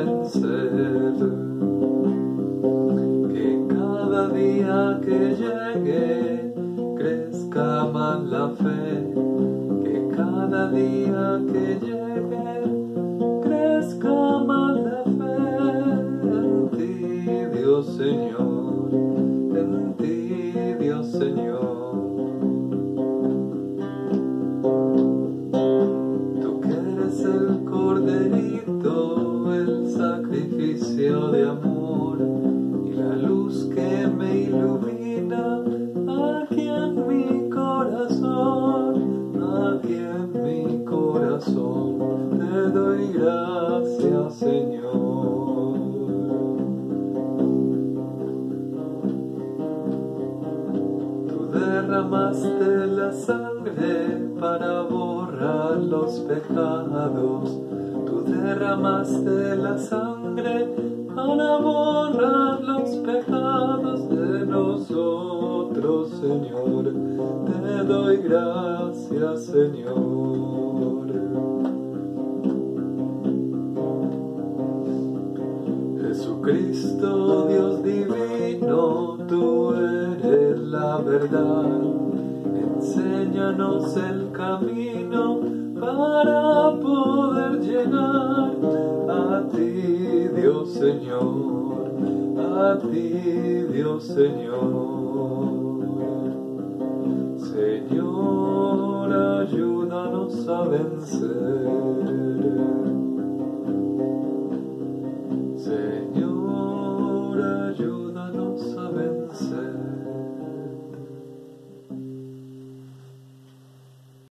vencer. Que cada día que llegue crezca más la fe. Que cada día que llegue crezca más la fe. En ti, Dios Señor, en ti, Dios Señor. El corderito, el sacrificio de amor y la luz que me ilumina aquí en mi corazón, te doy gracias, Señor. Tú derramaste la sangre para borrar los pecados. Tú derramaste la sangre para borrar los pecados de nosotros, Señor. Te doy gracias, Señor. Jesucristo, Dios divino, tú eres la verdad. Enséñanos el camino para poder llegar a ti, Dios Señor, a ti, Dios Señor. Señor, ayúdanos a vencer. Señor, ayúdanos a vencer.